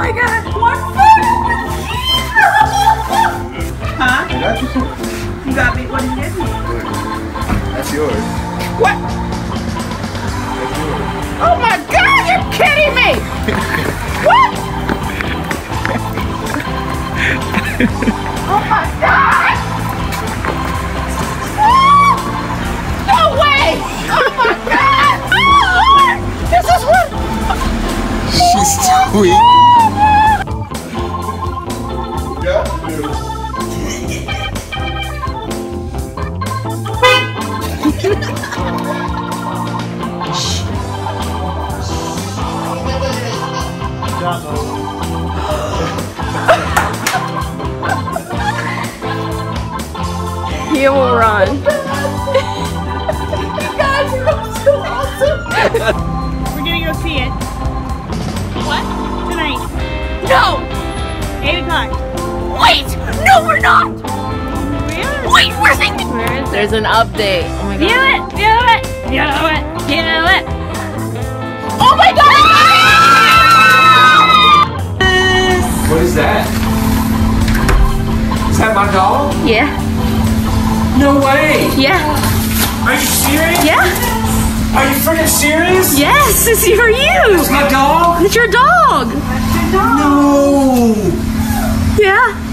my god! What food is this? Huh? I got you some. You got me. What did you get me? That's yours. What? That's yours. Oh my god, you're kidding me! What? Oh my god! No way! Oh my god! Oh Lord! This is what... She's sweet. Yeah. He will run. You guys are so awesome! We're gonna go see it. What? Tonight. No! 8 o'clock. Wait! No, we're not! Wait, we're thinking... Where is There's an update. Oh my god. Feel it! Feel it! Feel it! Feel it! Oh my god! What is that? Is that my dog? Yeah. No way! Yeah. Are you serious? Yeah. Are you freaking serious? Yes, it's for It's you. my dog? It's your dog. No! Yeah.